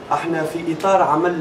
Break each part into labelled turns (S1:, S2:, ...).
S1: احنا في اطار عمل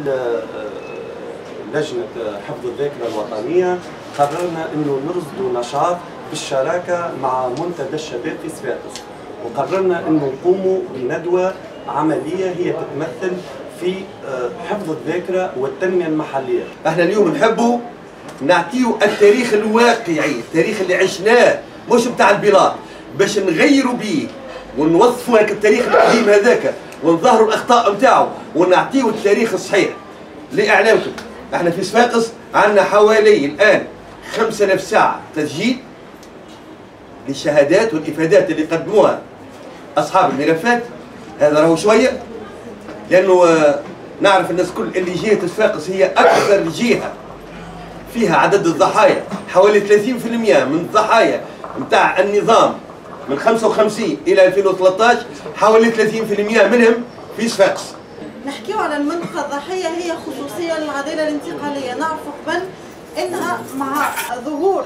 S1: لجنه حفظ الذاكره الوطنيه قررنا انه نرصدوا نشاط بالشراكه مع منتدى الشباب في صفاقس، وقررنا انه نقوموا بندوه عمليه هي تتمثل في حفظ الذاكره والتنميه المحليه.
S2: احنا اليوم نحبوا نعطيو التاريخ الواقعي، التاريخ اللي عشناه مش بتاع البلاد، باش نغيروا بيه ونوظفوا هيك التاريخ القديم هذاك ونظهروا الاخطاء نتاعو ونعطيو التاريخ الصحيح. لاعلامكم احنا في صفاقس عندنا حوالي الان 5000 ساعه تسجيل للشهادات والافادات اللي قدموها اصحاب الملفات. هذا راهو شويه، لانه نعرف الناس كل اللي جهه صفاقس هي اكثر جهه فيها عدد الضحايا، حوالي 30% من الضحايا نتاع النظام من 55 الى 2013 حوالي 30% منهم في صفاقس.
S3: نحكيو على المنطقة الضحية، هي خصوصية للعدالة الانتقالية. نعرفوا قبل انها مع ظهور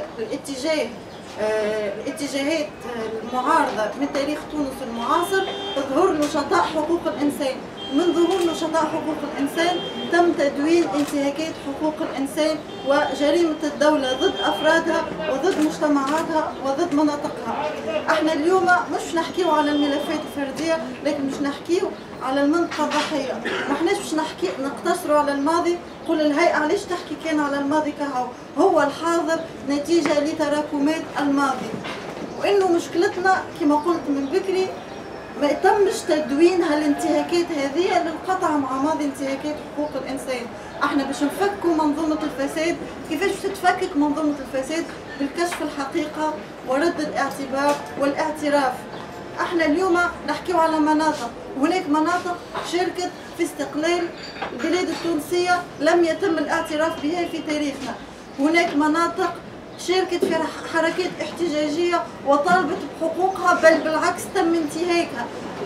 S3: الاتجاهات المعارضة من تاريخ تونس المعاصر، ظهور نشطاء حقوق الإنسان. من ظهور نشطاء حقوق الإنسان تم تدوين انتهاكات حقوق الإنسان وجريمة الدولة ضد أفرادها وضد مجتمعاتها وضد مناطقها. احنا اليوم مش نحكيو على الملفات الفردية، لكن مش نحكيو على المنطقة الضحية. ما احناش باش نقتصروا على الماضي. قل الهيئة علاش تحكي كان على الماضي كهو؟ هو الحاضر نتيجة لتراكمات الماضي، وإنه مشكلتنا كما قلت من بكري ما يتمش تدوين هالانتهاكات هذه للقطع مع ماضي انتهاكات حقوق الإنسان. احنا باش نفكوا منظومة الفساد. كيفاش تتفكك منظومة الفساد؟ بالكشف الحقيقة ورد الاعتبار والاعتراف. احنا اليوم نحكيو على مناطق، هناك مناطق شاركت في استقلال البلاد التونسية لم يتم الاعتراف بها في تاريخنا. هناك مناطق شاركت في حركات احتجاجية وطالبت بحقوقها، بل بالعكس تم انتهاكها.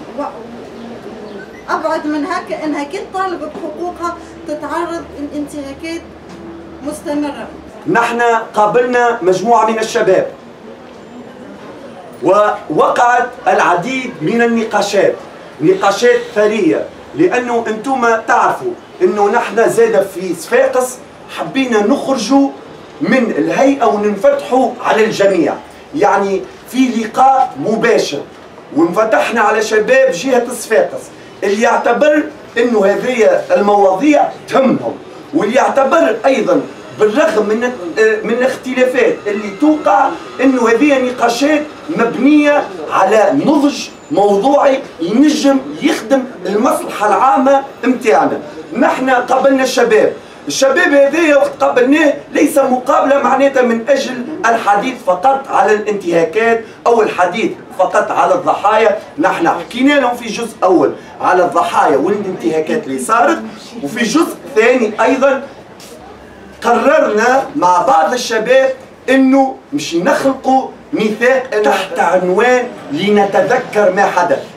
S3: أبعد من هكا أنها كي تطالب بحقوقها تتعرض لانتهاكات مستمرة.
S1: نحن قابلنا مجموعة من الشباب ووقعت العديد من النقاشات، نقاشات ثرية، لأنه أنتم تعرفوا أنه نحن زاد في صفاقس حبينا نخرجوا من الهيئة وننفتحوا على الجميع، يعني في لقاء مباشر، وانفتحنا على شباب جهة صفاقس اللي يعتبر انه هذه المواضيع تهمهم، واللي يعتبر ايضا بالرغم من الاختلافات اللي توقع انه هذه نقاشات مبنية على نضج موضوعي ينجم يخدم المصلحة العامة متاعنا. نحن قابلنا الشباب هذايا وقت قابلناه ليس مقابلة معناتها من أجل الحديث فقط على الانتهاكات أو الحديث فقط على الضحايا. نحن حكينا لهم في جزء أول على الضحايا والانتهاكات اللي صارت، وفي جزء ثاني أيضا قررنا مع بعض الشباب إنه مش نخلقوا ميثاق تحت عنوان لنتذكر ما حدث.